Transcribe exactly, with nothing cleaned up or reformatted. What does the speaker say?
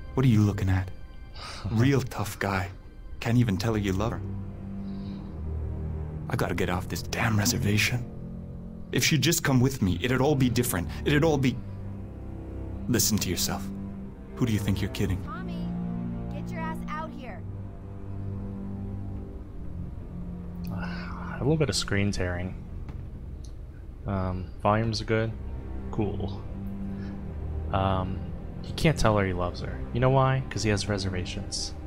What are you looking at? Real tough guy. Can't even tell her you love her. I gotta get off this damn reservation. If she'd just come with me, it'd all be different. It'd all be... Listen to yourself. Who do you think you're kidding? Tommy, get your ass out here. A little bit of screen tearing. Um, volumes are good. Cool. Um, he can't tell her he loves her. You know why? Because he has reservations.